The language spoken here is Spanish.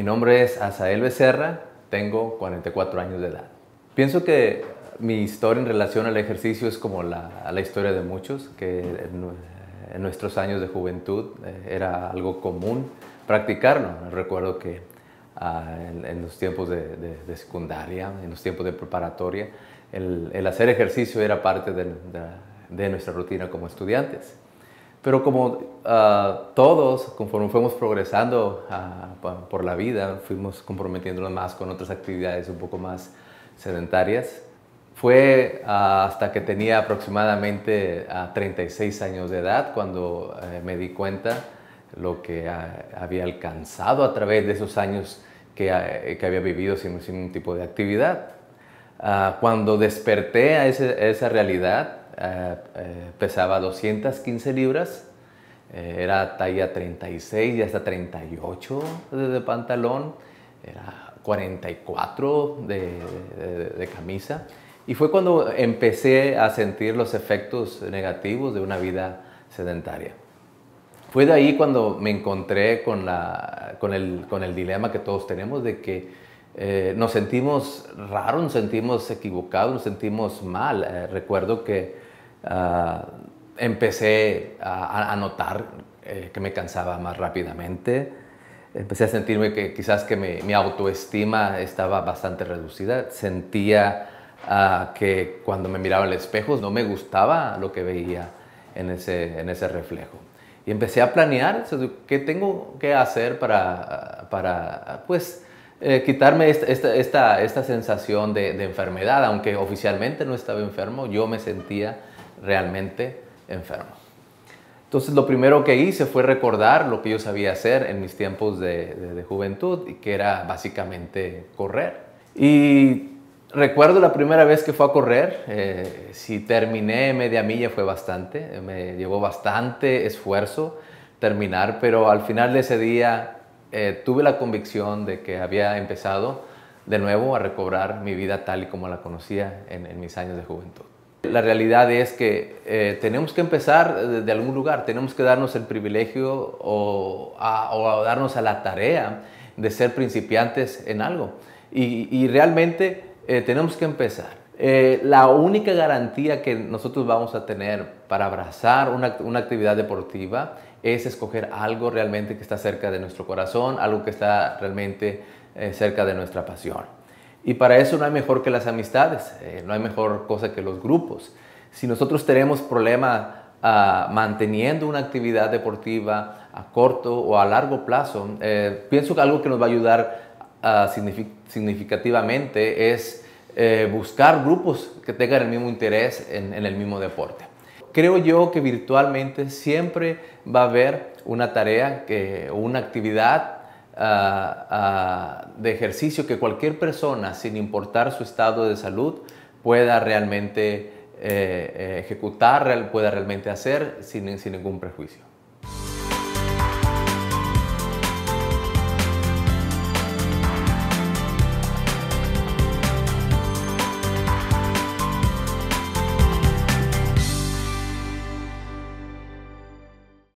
Mi nombre es Asael Becerra, tengo 44 años de edad. Pienso que mi historia en relación al ejercicio es como la historia de muchos, que en nuestros años de juventud era algo común practicarlo. Recuerdo que en los tiempos de secundaria, en los tiempos de preparatoria, el hacer ejercicio era parte de nuestra rutina como estudiantes. Pero como todos, conforme fuimos progresando por la vida, fuimos comprometiéndonos más con otras actividades un poco más sedentarias. Fue hasta que tenía aproximadamente 36 años de edad cuando me di cuenta lo que había alcanzado a través de esos años que había vivido sin ningún tipo de actividad. Cuando desperté a esa realidad, pesaba 215 libras, era talla 36 y hasta 38 de pantalón, era 44 de camisa. Y fue cuando empecé a sentir los efectos negativos de una vida sedentaria. Fue de ahí cuando me encontré con el dilema que todos tenemos de que nos sentimos raros, nos sentimos equivocados, nos sentimos mal. Recuerdo que empecé a notar que me cansaba más rápidamente. Empecé a sentirme que quizás que mi autoestima estaba bastante reducida. Sentía que cuando me miraba al espejo no me gustaba lo que veía en ese reflejo. Y empecé a planear qué tengo que hacer para quitarme esta sensación de enfermedad. Aunque oficialmente no estaba enfermo, yo me sentía realmente enfermo. Entonces lo primero que hice fue recordar lo que yo sabía hacer en mis tiempos de juventud, y que era básicamente correr. Y recuerdo la primera vez que fui a correr, si terminé media milla fue bastante, me llevó bastante esfuerzo terminar, pero al final de ese día tuve la convicción de que había empezado de nuevo a recobrar mi vida tal y como la conocía en mis años de juventud. La realidad es que tenemos que empezar de algún lugar, tenemos que darnos el privilegio o darnos a la tarea de ser principiantes en algo y realmente tenemos que empezar. La única garantía que nosotros vamos a tener para abrazar una actividad deportiva es escoger algo realmente que está cerca de nuestro corazón, algo que está realmente cerca de nuestra pasión. Y para eso no hay mejor que las amistades, no hay mejor cosa que los grupos. Si nosotros tenemos problemas manteniendo una actividad deportiva a corto o a largo plazo, pienso que algo que nos va a ayudar significativamente es buscar grupos que tengan el mismo interés en el mismo deporte. Creo yo que virtualmente siempre va a haber una tarea o una actividad de ejercicio que cualquier persona, sin importar su estado de salud, pueda realmente ejecutar, pueda realmente hacer sin ningún prejuicio.